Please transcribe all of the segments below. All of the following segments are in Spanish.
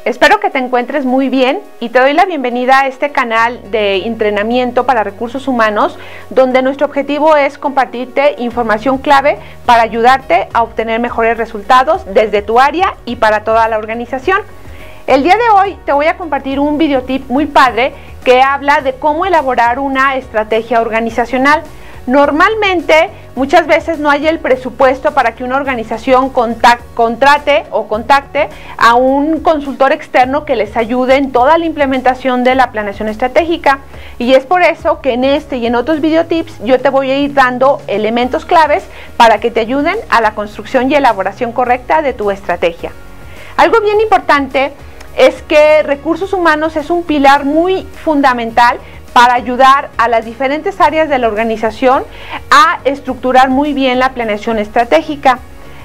Espero que te encuentres muy bien y te doy la bienvenida a este canal de entrenamiento para recursos humanos, donde nuestro objetivo es compartirte información clave para ayudarte a obtener mejores resultados desde tu área y para toda la organización. El día de hoy te voy a compartir un videotip muy padre que habla de cómo elaborar una estrategia organizacional. Normalmente, muchas veces no hay el presupuesto para que una organización contrate o contacte a un consultor externo que les ayude en toda la implementación de la planeación estratégica. Y es por eso que en este y en otros videotips yo te voy a ir dando elementos claves para que te ayuden a la construcción y elaboración correcta de tu estrategia. Algo bien importante es que recursos humanos es un pilar muy fundamental para ayudar a las diferentes áreas de la organización a estructurar muy bien la planeación estratégica.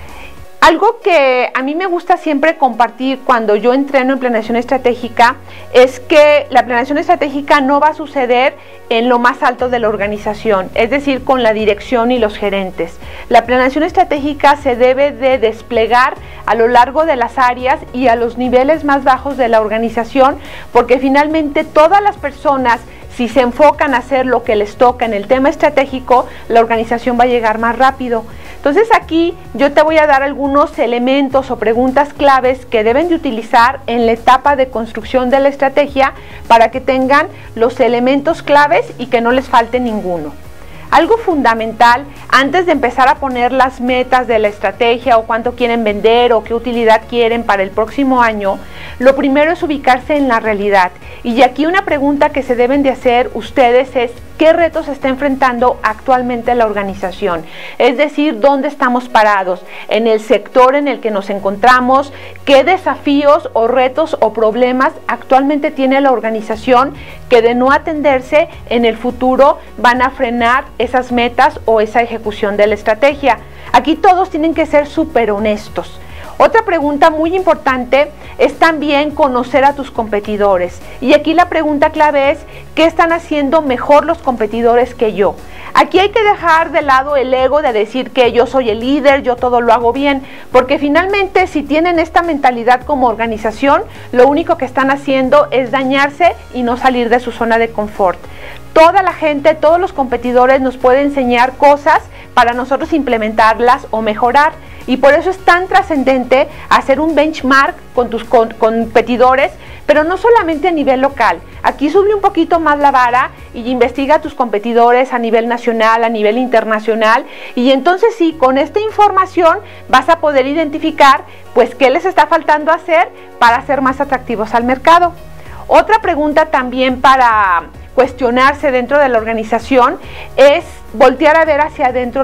Algo que a mí me gusta siempre compartir cuando yo entreno en planeación estratégica es que la planeación estratégica no va a suceder en lo más alto de la organización, es decir, con la dirección y los gerentes. La planeación estratégica se debe de desplegar a lo largo de las áreas y a los niveles más bajos de la organización, porque finalmente todas las personas, si se enfocan a hacer lo que les toca en el tema estratégico, la organización va a llegar más rápido. Entonces aquí yo te voy a dar algunos elementos o preguntas claves que deben de utilizar en la etapa de construcción de la estrategia para que tengan los elementos claves y que no les falte ninguno. Algo fundamental antes de empezar a poner las metas de la estrategia o cuánto quieren vender o qué utilidad quieren para el próximo año, lo primero es ubicarse en la realidad. Y aquí una pregunta que se deben de hacer ustedes es: ¿qué retos está enfrentando actualmente la organización? Es decir, ¿dónde estamos parados? En el sector en el que nos encontramos, ¿qué desafíos o retos o problemas actualmente tiene la organización que de no atenderse en el futuro van a frenar esas metas o esa ejecución de la estrategia? Aquí todos tienen que ser súper honestos. Otra pregunta muy importante es también conocer a tus competidores. Y aquí la pregunta clave es: ¿qué están haciendo mejor los competidores que yo? Aquí hay que dejar de lado el ego de decir que yo soy el líder, yo todo lo hago bien, porque finalmente si tienen esta mentalidad como organización, lo único que están haciendo es dañarse y no salir de su zona de confort. Toda la gente, todos los competidores nos pueden enseñar cosas para nosotros implementarlas o mejorar. Y por eso es tan trascendente hacer un benchmark con tus competidores, pero no solamente a nivel local. Aquí sube un poquito más la vara y investiga a tus competidores a nivel nacional, a nivel internacional, y entonces sí, con esta información vas a poder identificar pues qué les está faltando hacer para ser más atractivos al mercado. Otra pregunta también para cuestionarse dentro de la organización es voltear a ver hacia adentro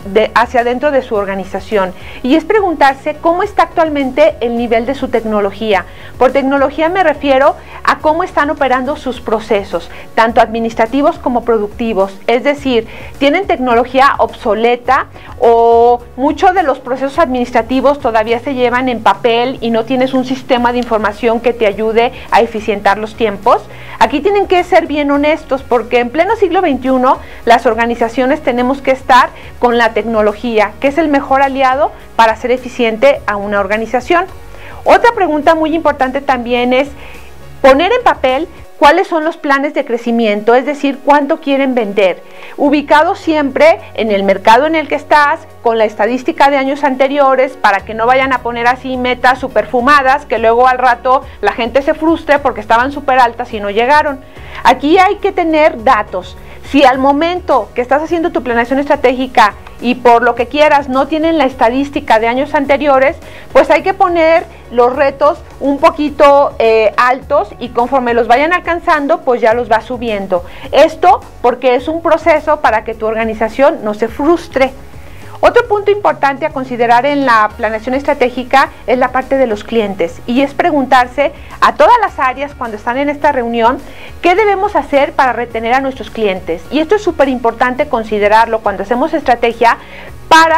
de su organización, y es preguntarse cómo está actualmente el nivel de su tecnología. Por tecnología me refiero a cómo están operando sus procesos, tanto administrativos como productivos. Es decir, tienen tecnología obsoleta o muchos de los procesos administrativos todavía se llevan en papel y no tienes un sistema de información que te ayude a eficientar los tiempos. Aquí tienen que ser bien honestos, porque en pleno siglo XXI las organizaciones tenemos que estar con la tecnología, que es el mejor aliado para hacer eficiente a una organización. Otra pregunta muy importante también es poner en papel cuáles son los planes de crecimiento, es decir, cuánto quieren vender, ubicado siempre en el mercado en el que estás, con la estadística de años anteriores, para que no vayan a poner así metas súper fumadas, que luego al rato la gente se frustre porque estaban súper altas y no llegaron. Aquí hay que tener datos. Si al momento que estás haciendo tu planeación estratégica y por lo que quieras no tienen la estadística de años anteriores, pues hay que poner los retos un poquito altos, y conforme los vayan alcanzando, pues ya los va subiendo. Esto porque es un proceso para que tu organización no se frustre. Otro punto importante a considerar en la planeación estratégica es la parte de los clientes, y es preguntarse a todas las áreas cuando están en esta reunión qué debemos hacer para retener a nuestros clientes. Y esto es súper importante considerarlo cuando hacemos estrategia, para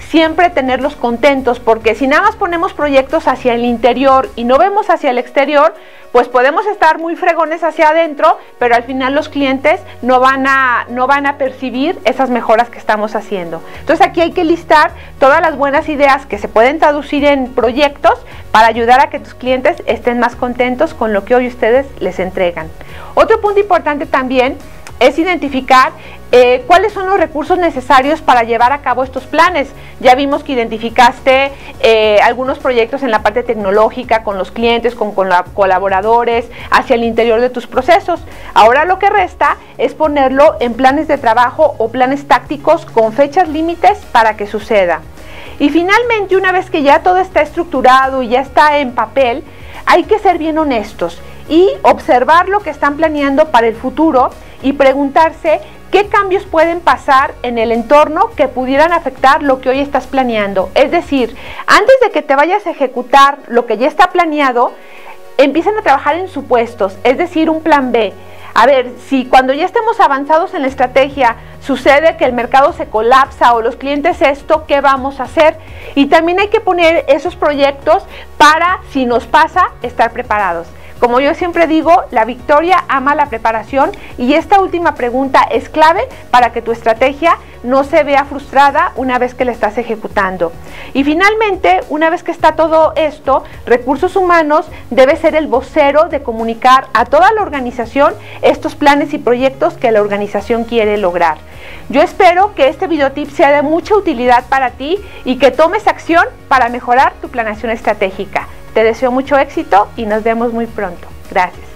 siempre tenerlos contentos, porque si nada más ponemos proyectos hacia el interior y no vemos hacia el exterior, pues podemos estar muy fregones hacia adentro, pero al final los clientes no van a percibir esas mejoras que estamos haciendo. Entonces aquí hay que listar todas las buenas ideas que se pueden traducir en proyectos para ayudar a que tus clientes estén más contentos con lo que hoy ustedes les entregan. Otro punto importante también es identificar cuáles son los recursos necesarios para llevar a cabo estos planes. Ya vimos que identificaste algunos proyectos en la parte tecnológica, con los clientes, con colaboradores, hacia el interior de tus procesos. Ahora lo que resta es ponerlo en planes de trabajo o planes tácticos con fechas límites para que suceda. Y finalmente, una vez que ya todo está estructurado y ya está en papel, hay que ser bien honestos y observar lo que están planeando para el futuro y preguntarse qué cambios pueden pasar en el entorno que pudieran afectar lo que hoy estás planeando. Es decir, antes de que te vayas a ejecutar lo que ya está planeado, empiecen a trabajar en supuestos, es decir, un plan B. A ver, si cuando ya estemos avanzados en la estrategia sucede que el mercado se colapsa o los clientes esto, ¿qué vamos a hacer? Y también hay que poner esos proyectos para, si nos pasa, estar preparados. Como yo siempre digo, la victoria ama la preparación, y esta última pregunta es clave para que tu estrategia no se vea frustrada una vez que la estás ejecutando. Y finalmente, una vez que está todo esto, recursos humanos debe ser el vocero de comunicar a toda la organización estos planes y proyectos que la organización quiere lograr. Yo espero que este videotip sea de mucha utilidad para ti y que tomes acción para mejorar tu planeación estratégica. Te deseo mucho éxito y nos vemos muy pronto. Gracias.